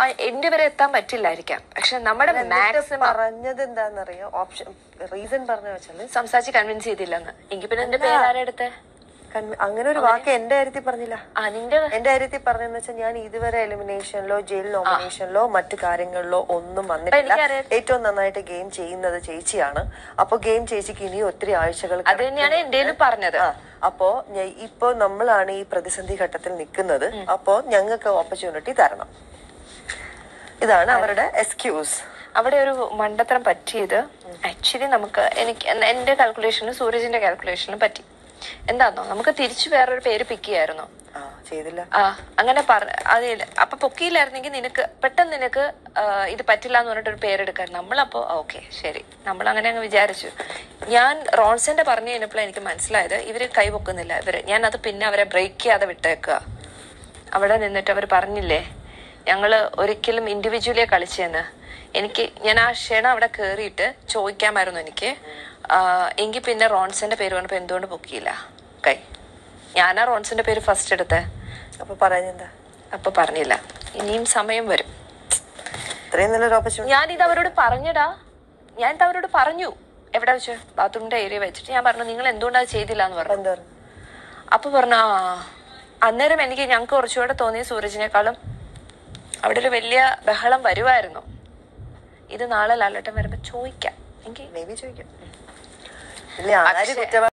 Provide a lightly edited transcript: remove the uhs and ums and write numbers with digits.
എന്റെ വരെ എത്താൻ പറ്റില്ലായിരിക്കാം. പക്ഷെ നമ്മുടെ മാക്സിമം പറഞ്ഞത് എന്താണെന്നറിയോ, ഓപ്ഷൻ റീസൺ പറഞ്ഞു വെച്ചാല് സംസാരിച്ച് കൺവിൻസ് ചെയ്തില്ലെന്ന്. എങ്കിൽ പിന്നെ എന്റെ പേരാരെടുത്തേ? അങ്ങനെ ഒരു വാക്ക് എന്റെ കാര്യത്തിൽ പറഞ്ഞില്ല. എന്റെ കാര്യത്തിൽ പറഞ്ഞെന്ന് വെച്ചാൽ ഞാൻ ഇതുവരെ എലിമിനേഷനിലോ ജയിൽ നോമിനേഷനിലോ മറ്റു കാര്യങ്ങളിലോ ഒന്നും വന്നിട്ടില്ല. ഏറ്റവും നന്നായിട്ട് ഗെയിം ചെയ്യുന്നത് ചേച്ചിയാണ്. അപ്പൊ ഗെയിം ചേച്ചിക്ക് ഇനിയും ഒത്തിരി ആഴ്ചകൾ അത് തന്നെയാണ് എന്റെ പറഞ്ഞത്. അപ്പോ ഇപ്പൊ നമ്മളാണ് ഈ പ്രതിസന്ധി ഘട്ടത്തിൽ നിൽക്കുന്നത്. അപ്പോ ഞങ്ങൾക്ക് ഓപ്പർച്യൂണിറ്റി തരണം. ഇതാണ് അവരുടെ എക്സ്ക്യൂസ്. അവിടെ ഒരു മണ്ടത്തരം പറ്റിയത് ആക്ച്വലി എനിക്ക് എന്റെ കാൽക്കുലേഷനും സൂരജിന്റെ കാൽക്കുലേഷനും പറ്റി. എന്താന്നോ, നമുക്ക് തിരിച്ചു വേറൊരു പേര് പിക്ക് ചെയ്യായിരുന്നു. ചെയ്തില്ല. അങ്ങനെ അപ്പൊ പൊക്കിയില്ലായിരുന്നെങ്കിൽ പെട്ടെന്ന് നിനക്ക് ഇത് പറ്റില്ല എന്ന് പറഞ്ഞിട്ടൊരു പേരെടുക്കാൻ നമ്മളപ്പോ ഓക്കെ ശരി, നമ്മൾ അങ്ങനെ അങ്ങ് വിചാരിച്ചു. ഞാൻ റോൺസന്റെ പറഞ്ഞു കഴിഞ്ഞപ്പോൾ എനിക്ക് മനസ്സിലായത് ഇവര് കൈപൊക്കുന്നില്ല. ഞാൻ അത് പിന്നെ അവരെ ബ്രേക്ക് ചെയ്യാതെ വിട്ടേക്കുക. അവിടെ നിന്നിട്ട് അവർ പറഞ്ഞില്ലേ ഞങ്ങള് ഒരിക്കലും ഇൻഡിവിജ്വലിയെ കളിച്ചെന്ന്. ഞാൻ ആ ക്ഷണം അവിടെ കേറിയിട്ട് ചോദിക്കാമായിരുന്നു എനിക്ക്. എങ്കിൽ പിന്നെ റോൺസന്റെ പേര് പറഞ്ഞപ്പോ എന്തുകൊണ്ട് പൊക്കിയില്ല? ഞാനാ റോൺസന്റെ പേര് ഫസ്റ്റ് എടുത്തേ. അപ്പൊ പറഞ്ഞില്ല. ഇനിയും സമയം വരും. ഞാനിത് അവരോട് പറഞ്ഞടാ. ഞാനിത് അവരോട് പറഞ്ഞു. എവിടെ വെച്ച്? ബാത്റൂമിന്റെ ഏരിയ വെച്ചിട്ട് ഞാൻ പറഞ്ഞു നിങ്ങൾ എന്തുകൊണ്ടത് ചെയ്തില്ല എന്ന് പറഞ്ഞു. അപ്പൊ പറഞ്ഞു അന്നേരം ഞങ്ങൾക്ക് കുറച്ചുകൂടെ തോന്നിയ സൂരജിനേക്കാളും അവിടെ ഒരു വലിയ ബഹളം വരുമായിരുന്നു. ഇത് നാളെ ലാലേട്ടൻ വരുമ്പോ ചോദിക്കാം. എങ്കിൽ ചോദിക്കാം.